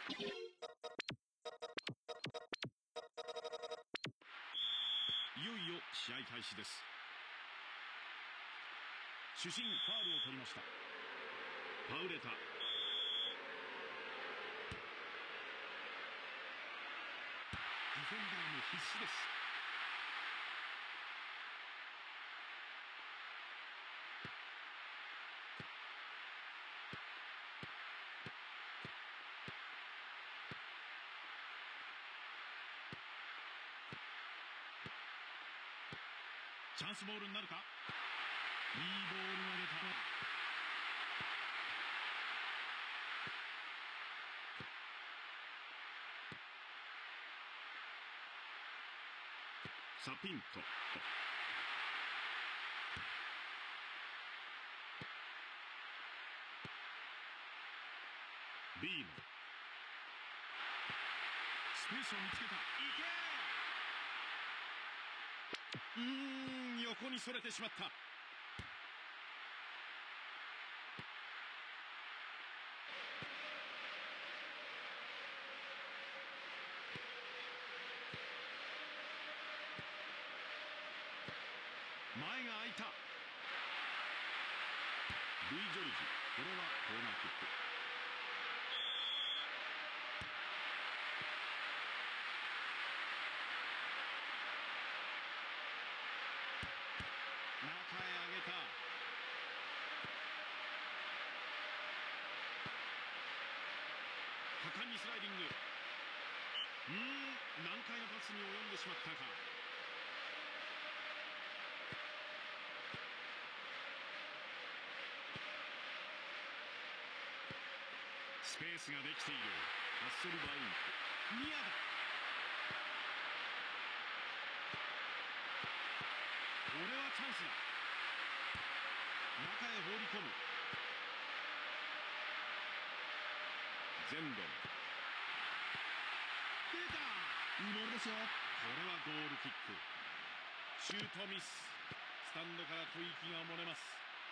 いよいよ試合開始です。主審ファウルを取りました。パウレタ、ディフェンダーも必死です。チャンスボールになるか。いいボール投げた。サピント、ビーノ、スペースを見つけた。いけ。横にそれてしまった。前が空いた。ルイ・ジョルジ、これはコーナーキック。中へ上げた。果敢にスライディング。難解なパスに及んでしまったか。スペースができている。ハッセルバウント、ニアだ。これはチャンスだ。中へ放り込む。ゼンドン、出た。いいボールですよ。これはゴールキック。シュートミス。スタンドから吐息が漏れます。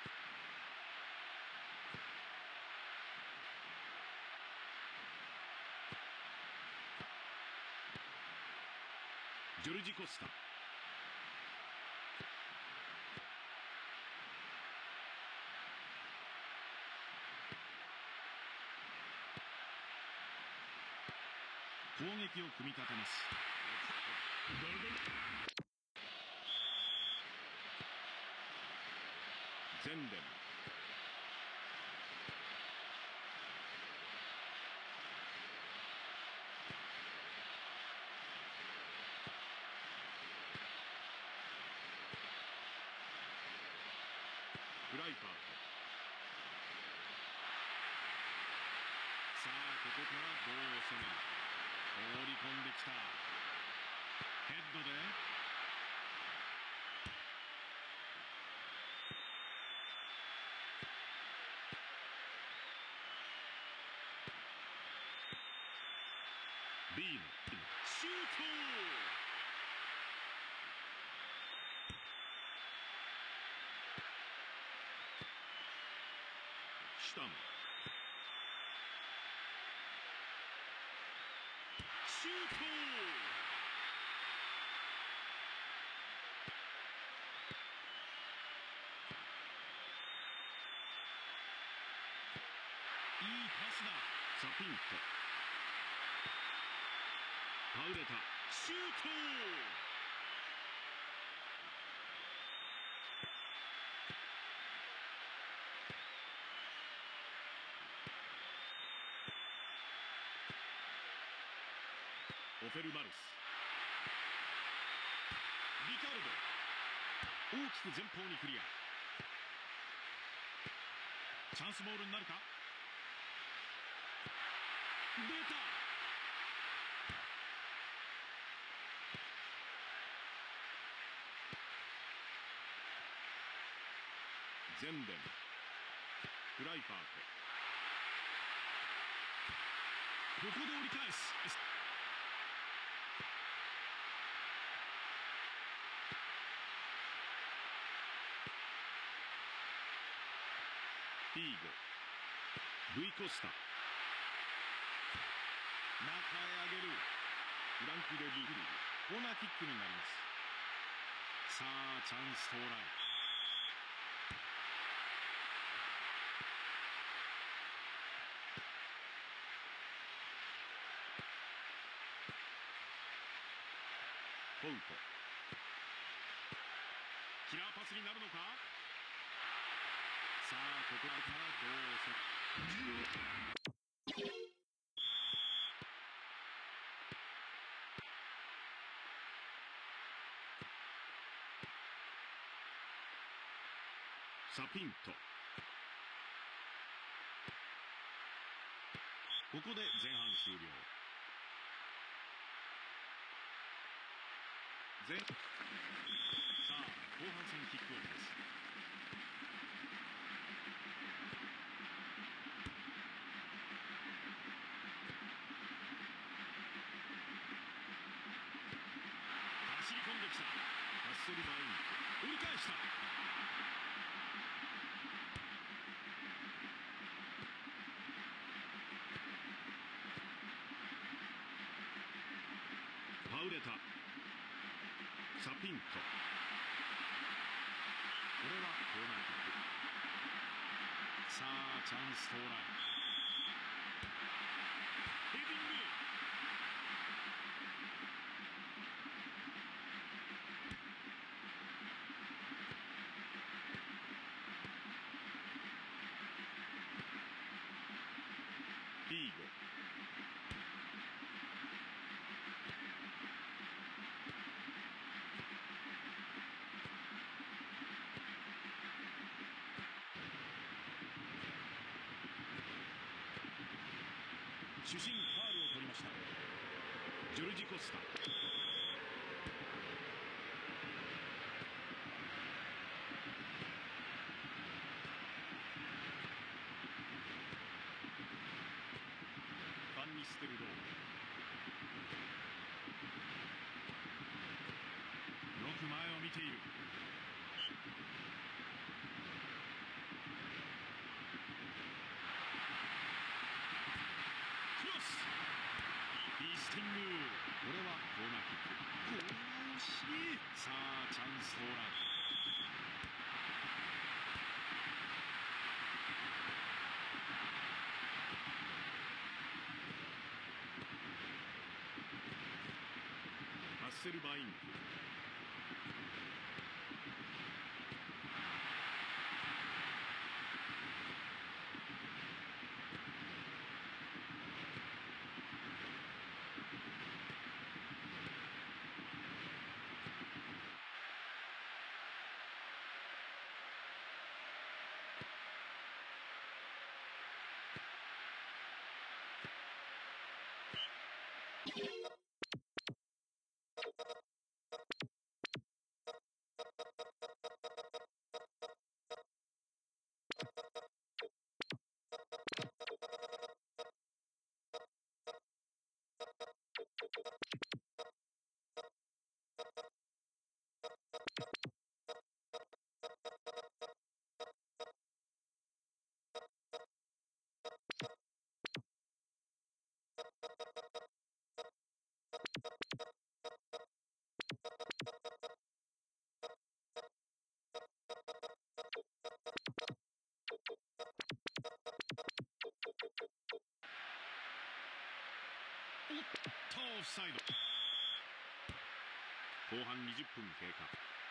ジョルジ・コスタ、攻撃を組み立てます。ゼンデン、フライパート、さあここからどう攻める。放り込んできた。ヘッドでビーム、シュート。シュタム、シュート。いいパスだ。サピント、パウレタ、シュート。オフェルマルス、リカルド、大きく前方にクリア。チャンスボールになるか。出た。ゼンデン、フライパート、ここで折り返す。フィーゴ、ルイ・コスタ、 へ上げる。フランク・デ・ビールコーナーキックになります。さあチャンス到来。ポウト、キラーパスになるのか。さあここからどうサピント、ここで前半終了。さあ後半戦キックオフです。走り込んできた。ハッセルバイン折り返した。パウレタ、サピント、これはコーナーキック。さあチャンス到来。ヘディング。フィーゴ、主審ファウルを取りました。ジョルジ・コスタ、ファンニステルロー、よく前を見ている。クロス、ビースティング、これはコーナーキック。これは惜しい。さあチャンス到来。ハッセルバインク、おっとオフサイド。後半20分経過。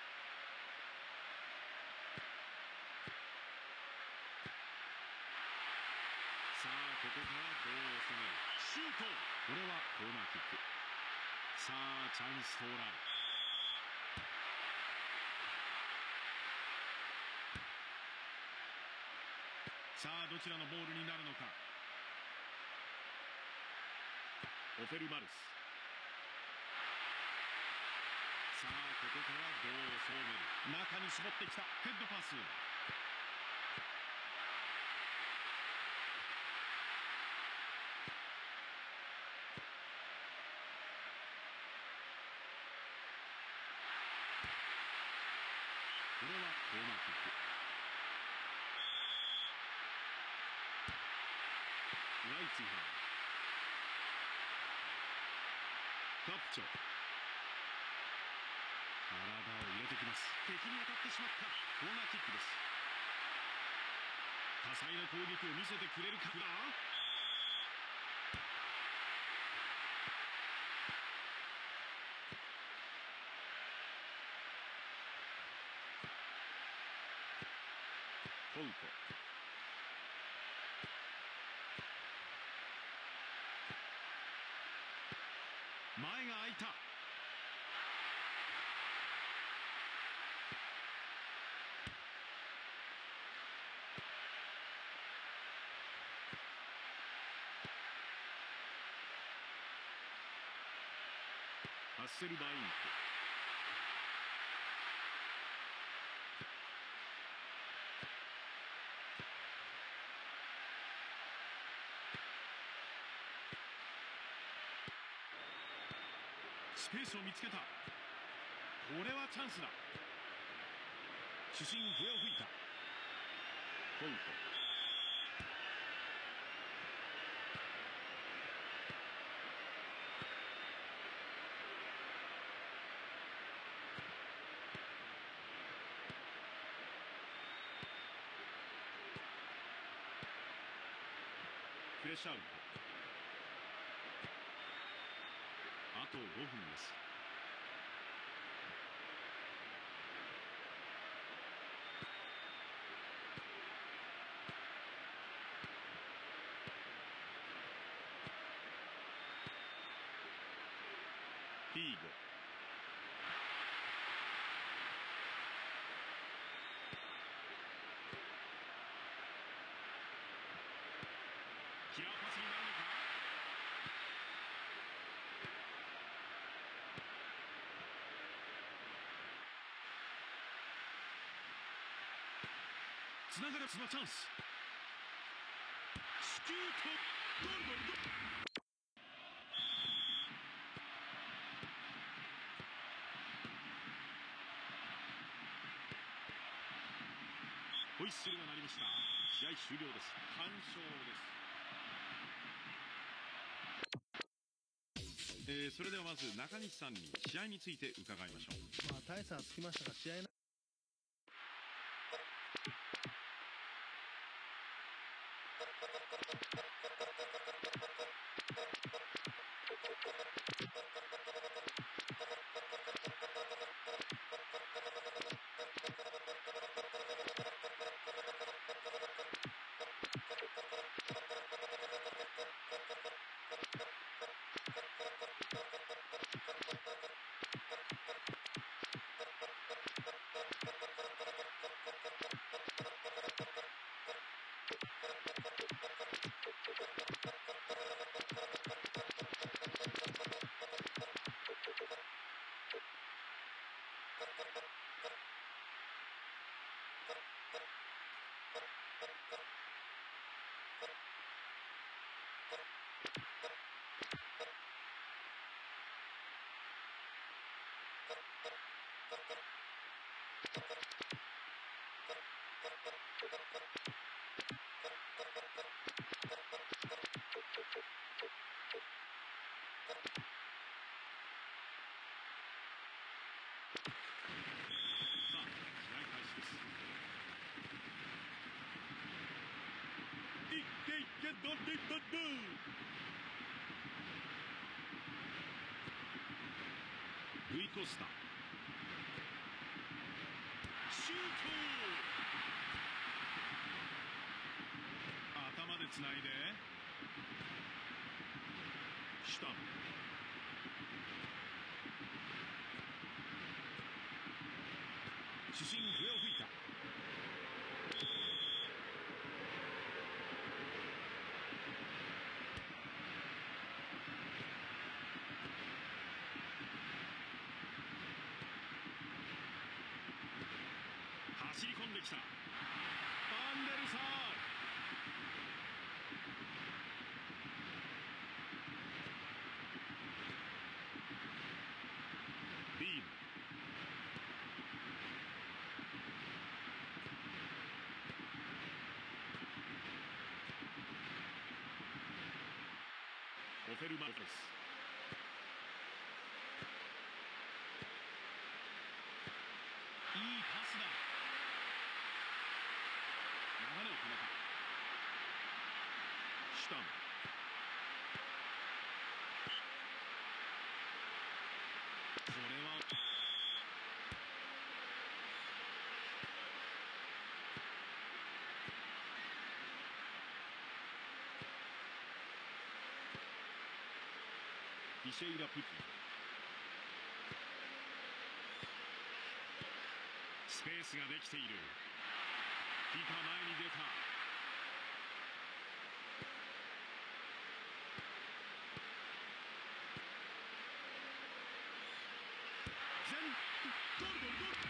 さあここからどう攻める。シュート、これはコーナーキック。さあチャンス到来。さあどちらのボールになるのか。オフェルマルス、さあここからどう攻める。中に絞ってきた。ヘッドパス。これはコーナーキック。ライツィハー、 カプチョ、体を入れてきます。敵に当たってしまった。コーナーキックです。多彩な攻撃を見せてくれるか。トウト、前が空いた。ハッセルバインク、スペースを見つけた。これはチャンスだ。主審笛を吹いた。トウト、プレッシャー。あと5分です。フィーゴ、キラーパスになるのか。つながる、そのチャンス。シュート、ゴールゴールゴール。ホイッスルが鳴りました。試合終了です。完勝です。それではまず中西さんに試合について伺いましょう。 大差はつきましたが、試合ルイ・コスタ、シュート。頭でつないでシュタン、主審笛を吹いた。走り込んできた。ファンデルサール、ビーム、オフェルマルコス、 シュタン。これはピシェイラ・プティ。スペースができている。キーパー前に出た。ゴールゴールゴール。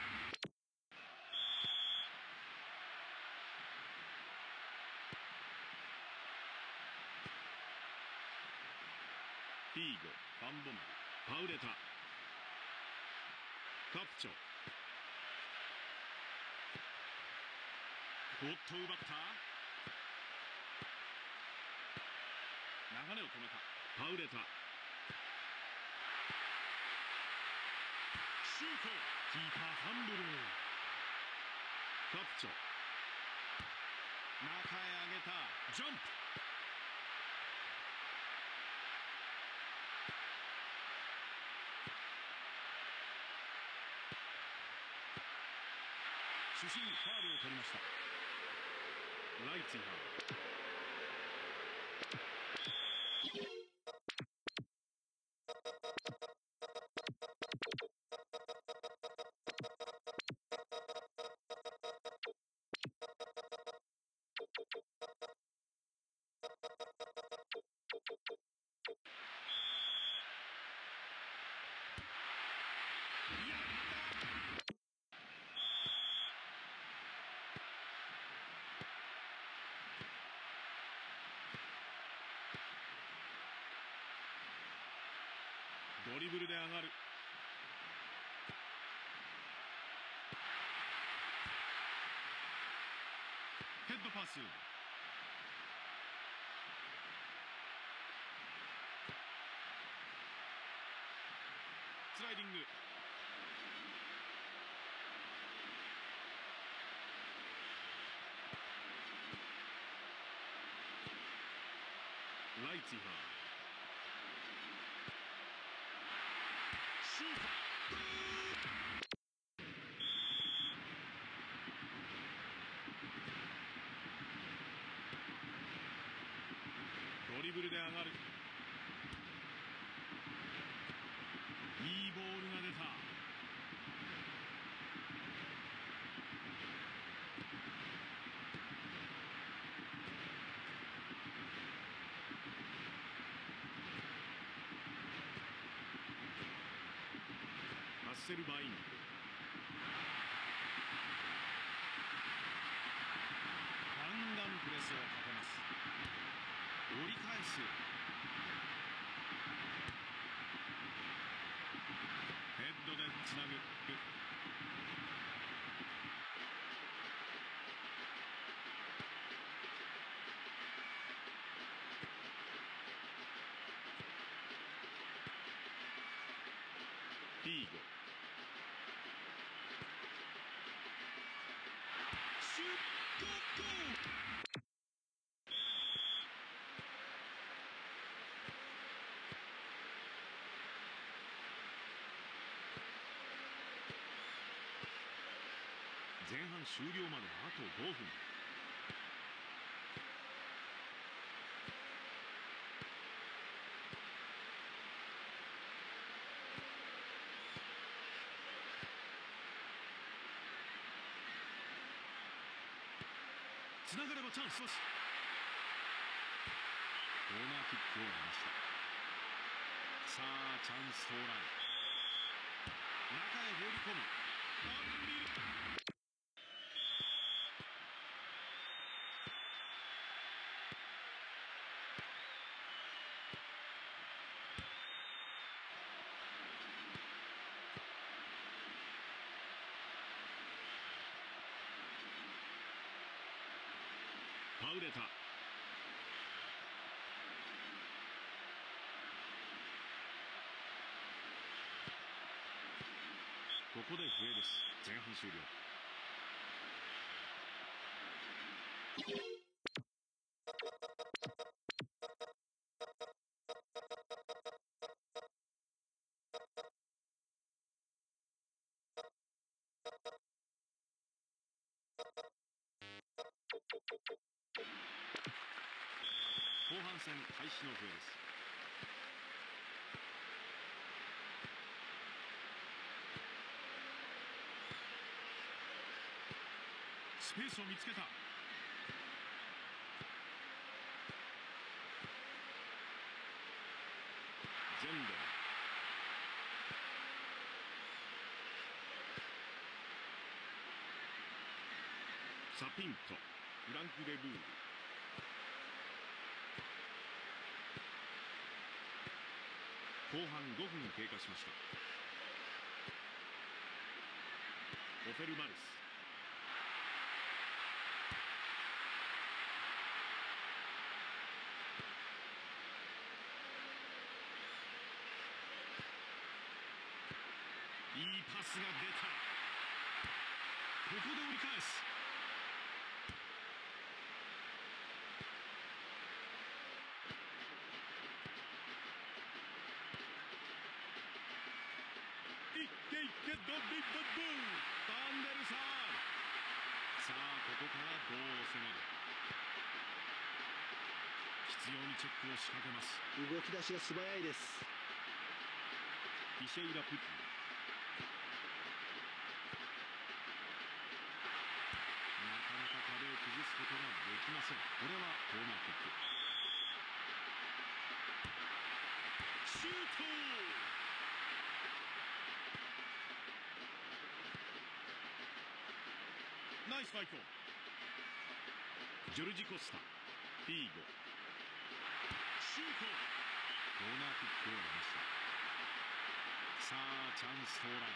フィーゴ、ファンボマル、パウレタ、カプチョ。おっと奪った。流れを止めた。パウレタ、シュート。キーパーファンブル。カプチョ、中へ上げた。ジャンプ。主審ファウルを取りました。ライツィハー。ドリブルで上がる。ヘッドパス。スライディング。ライツィハー。シュート。ドリブルで上がる。いいボールが出た。ハッセルバイン。ガンガンプレスをかけます。折り返す。ヘッドでつなぐ。フィーゴ。シュート。ゴール。前半終了まであと5分。つながればチャンスです。コーナーキックを得ました。さあチャンス到来。中へ放り込む。アンビル。パウレタ。ここで笛です。前半終了。 後半戦開始の笛です。スペースを見つけた。ジェンデル、サピント、フランク・デ・ブール、後半5分経過しました。オフェルマルス、いいパスが出た。ここで折り返す。いっていってドリブル、ファンデルサール。さあここからどう攻める。必要にチェックを仕掛けます。 動き出しが素早いです。 ティシェイラ・プティ、なかなか壁を崩すことができません。これはコーナーキック。シュート。ナイスファイト。ジョルジ・コスタ、フィーゴ、シュート。コーナーキックを得ました。さあチャンス到来。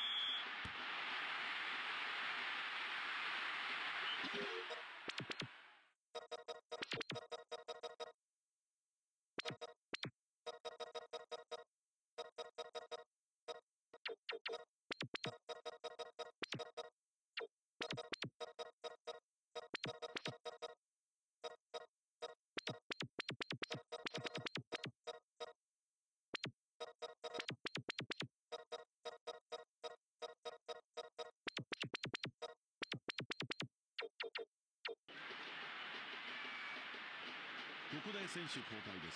ここで選手交代です。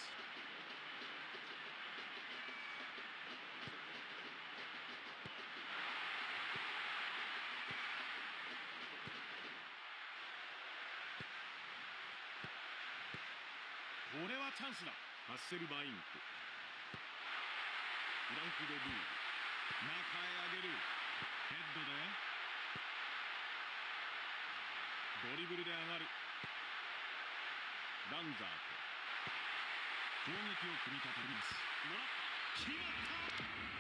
これはチャンスだ。ハッセルバインク、フランク・デ・ブール、中へ上げる。ヘッドでドリブルで上がる。ランザーと攻撃を組み立てます。決まった。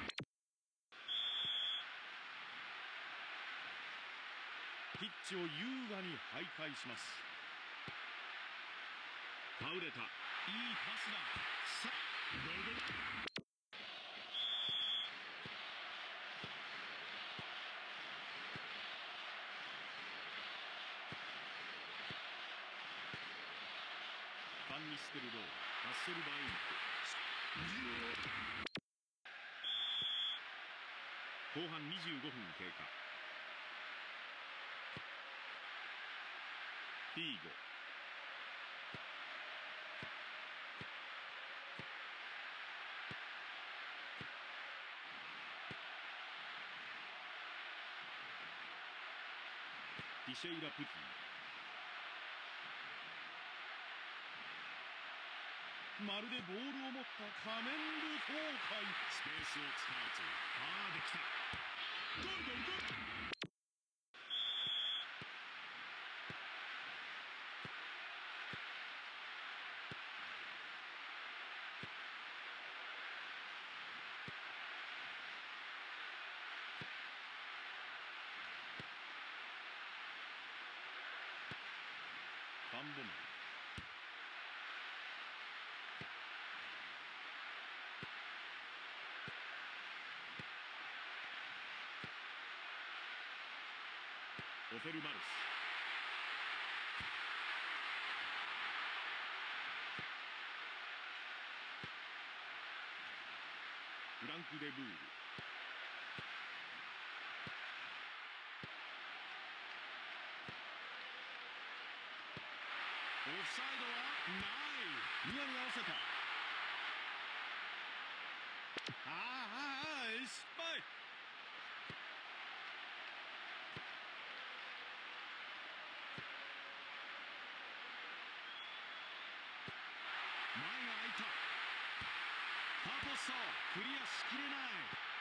ピッチを優雅に徘徊します。パウレタ、いいパスだ。さあゴール。ファンニステルロー、ハッセルバインク。後半25分経過。フィーゴ、ティシェイラ・プティ、まるでボールを持った仮面舞踏会。スペースを使うと、できた。ゴールゴールゴール。ファンボマン、オフェルマルス、フランク・デ・ブール、オフサイドはない。 ニアに合わせた。失敗。前が空いた。パーポッソクリアしきれない。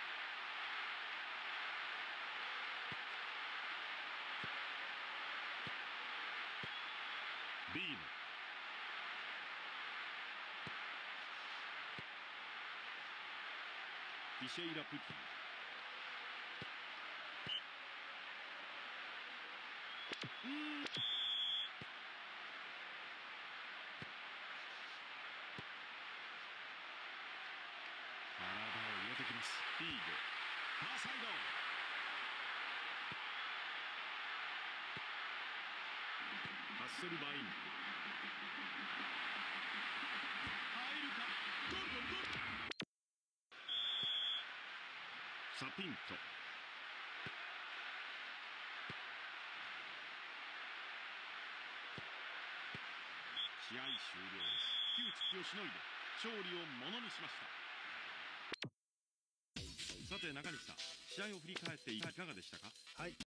ビーム。ティシェイラ・プティ。体を入れてきます。リーグファーサイド。ハッセルバイン。入るか。ゴールゴールゴール。サピント。試合終了です。窮地をしのいで勝利をものにしました。さて中西さん、試合を振り返っていかがでしたか？ はい、